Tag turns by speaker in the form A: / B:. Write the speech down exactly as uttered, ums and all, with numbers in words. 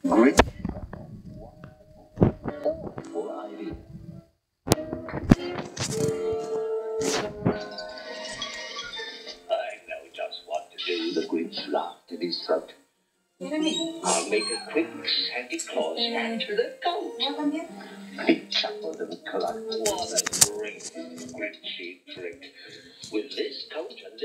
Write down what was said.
A: Great. Awful idea. I know just what to do. The Grinch laughed in his throat. I'll make a quick Santa Claus hat for the goat. He chuckled and clucked. What a great Grinchy trick. With this coat and